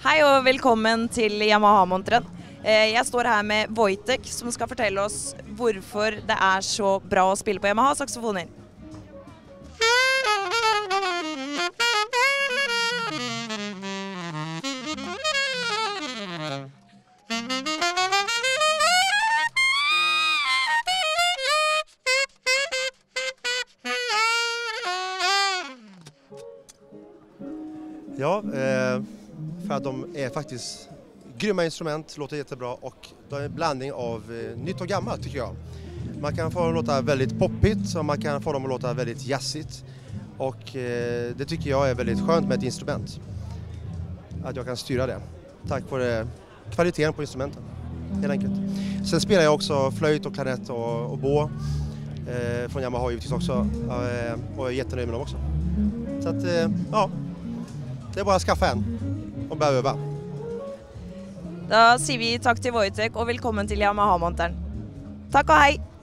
Hej och välkommen till Yamaha-montren. Jag står här med Wojtek som ska fortälla oss varför det är så bra att spela på Yamaha-saxofoner. Ja, för att de är faktiskt grymma instrument, låter jättebra och det är en blandning av nytt och gammalt tycker jag. Man kan få dem att låta väldigt poppigt och man kan få dem att låta väldigt jazzigt och det tycker jag är väldigt skönt med ett instrument. Att jag kan styra det tack vare kvaliteten på instrumenten, helt enkelt. Sen spelar jag också flöjt och klarett och bå från Yamaha givetvis också och jag är jättenöjd med dem också. Så att ja. Det är bara att skaffa en och börja öva. Då säger vi tack till Wojtek och välkommen till Yamaha-montern. Tack och hej!